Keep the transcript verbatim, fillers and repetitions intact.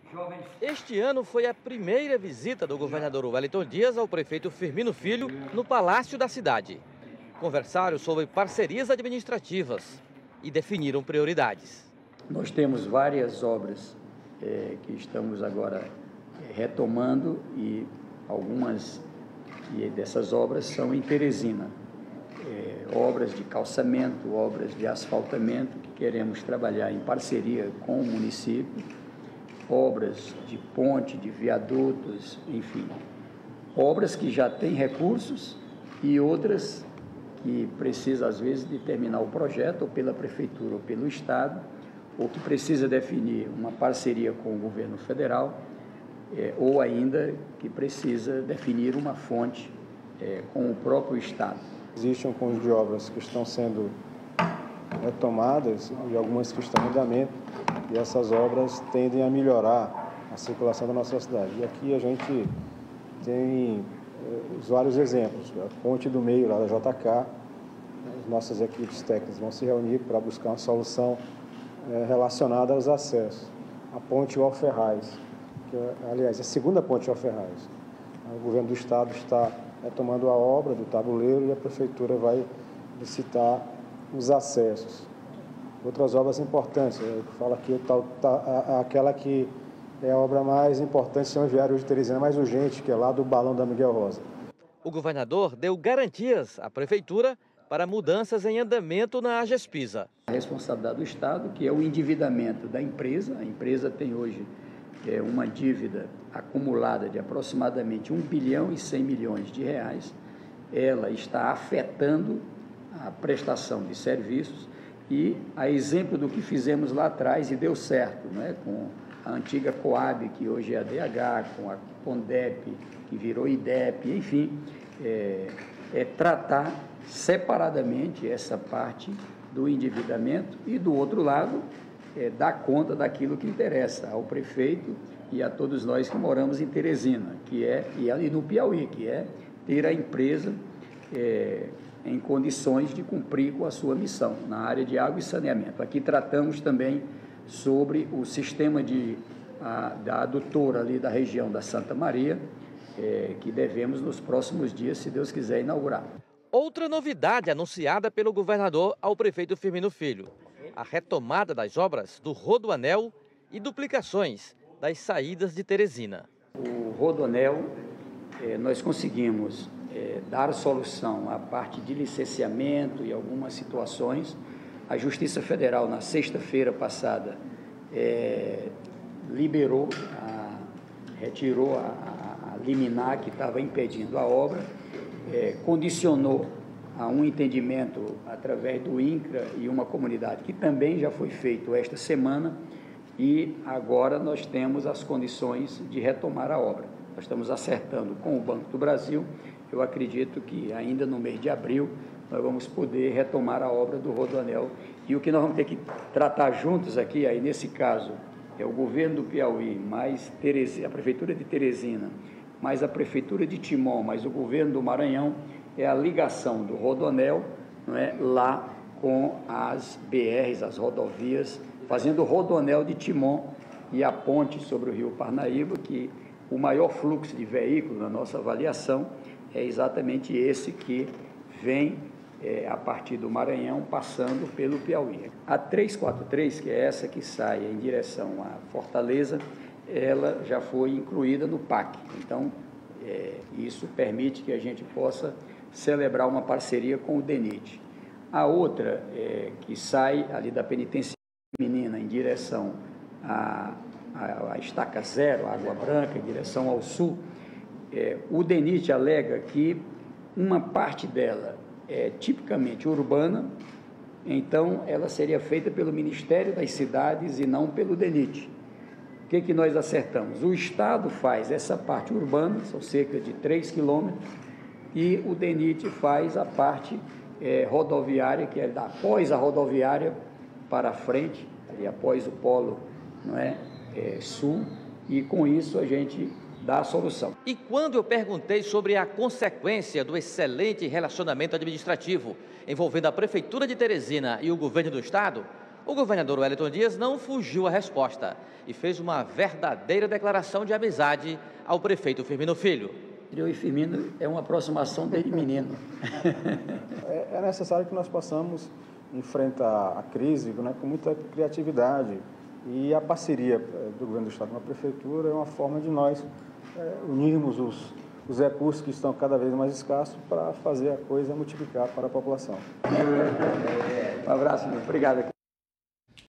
Este ano foi a primeira visita do governador Wellington Dias ao prefeito Firmino Filho no Palácio da cidade. Conversaram sobre parcerias administrativas e definiram prioridades. Nós temos várias obras é, que estamos agora retomando e algumas dessas obras são em Teresina. É, obras de calçamento, obras de asfaltamento que queremos trabalhar em parceria com o município, obras de ponte, de viadutos, enfim, obras que já têm recursos e outras que precisam, às vezes, de terminar o projeto, ou pela Prefeitura ou pelo Estado, ou que precisa definir uma parceria com o governo federal, é, ou ainda que precisa definir uma fonte é, com o próprio Estado. Existe um conjunto de obras que estão sendo retomadas e algumas que estão em andamento, e essas obras tendem a melhorar a circulação da nossa cidade. E aqui a gente tem eh, vários exemplos. A ponte do meio lá da J K, as nossas equipes técnicas vão se reunir para buscar uma solução eh, relacionada aos acessos. A ponte Alferraz, que é, aliás, a segunda ponte Alferraz. O governo do estado está retomando a obra do tabuleiro e a prefeitura vai licitar os acessos. Outras obras importantes, eu falo aqui tal, tá, aquela que é a obra mais importante, são os viários de Teresina, mais urgente, que é lá do Balão da Miguel Rosa. O governador deu garantias à prefeitura para mudanças em andamento na Agespisa. A responsabilidade do Estado, que é o endividamento da empresa. A empresa tem hoje é, uma dívida acumulada de aproximadamente um bilhão e cem milhões de reais. Ela está afetando a prestação de serviços e, a exemplo do que fizemos lá atrás e deu certo, né, com a antiga Coab, que hoje é a D H, com a Condep, que virou I D E P, enfim, é, é tratar separadamente essa parte do endividamento e, do outro lado, é, dar conta daquilo que interessa ao prefeito e a todos nós que moramos em Teresina, que é, e no Piauí, que é ter a empresa é, em condições de cumprir com a sua missão na área de água e saneamento. Aqui tratamos também sobre o sistema de, a, da adutora ali da região da Santa Maria, é, que devemos nos próximos dias, se Deus quiser, inaugurar. Outra novidade anunciada pelo governador ao prefeito Firmino Filho: a retomada das obras do Rodoanel e duplicações das saídas de Teresina. O Rodoanel, é, nós conseguimos é, dar solução à parte de licenciamento e algumas situações. A Justiça Federal, na sexta-feira passada, é, liberou, a, retirou a, a, a liminar que estava impedindo a obra, é, condicionou a um entendimento através do INCRA e uma comunidade, que também já foi feito esta semana, e agora nós temos as condições de retomar a obra. Nós estamos acertando com o Banco do Brasil. Eu acredito que ainda no mês de abril nós vamos poder retomar a obra do Rodoanel. E o que nós vamos ter que tratar juntos aqui, aí nesse caso, é o governo do Piauí, mais Teresina, a Prefeitura de Teresina, mais a Prefeitura de Timon, mais o governo do Maranhão, é a ligação do Rodoanel, não é, lá com as B Rs, as rodovias, fazendo o Rodoanel de Timon e a ponte sobre o rio Parnaíba, que o maior fluxo de veículos, na nossa avaliação, é exatamente esse que vem é, a partir do Maranhão, passando pelo Piauí. A trezentos e quarenta e três, que é essa que sai em direção à Fortaleza, ela já foi incluída no P A C. Então, é, isso permite que a gente possa celebrar uma parceria com o DENIT. A outra, é, que sai ali da Penitência Menina em direção à, à, à Estaca Zero, à Água Branca, em direção ao sul, é, o DENIT alega que uma parte dela é tipicamente urbana, então ela seria feita pelo Ministério das Cidades e não pelo DENIT. O que, que nós acertamos? O Estado faz essa parte urbana, são cerca de três quilômetros, e o DENIT faz a parte é, rodoviária, que é da, após a rodoviária para frente, e após o polo, não é, é, sul, e com isso a gente dá a solução. E quando eu perguntei sobre a consequência do excelente relacionamento administrativo envolvendo a Prefeitura de Teresina e o governo do estado, O governador Wellington Dias não fugiu à resposta e fez uma verdadeira declaração de amizade ao prefeito Firmino Filho. Eu e Firmino é uma aproximação desde menino. É necessário que nós possamos enfrentar a crise, né, com muita criatividade, e a parceria do governo do estado com a prefeitura é uma forma de nós é, unirmos os, os recursos que estão cada vez mais escassos para fazer a coisa multiplicar para a população. Um abraço, meu. Obrigado.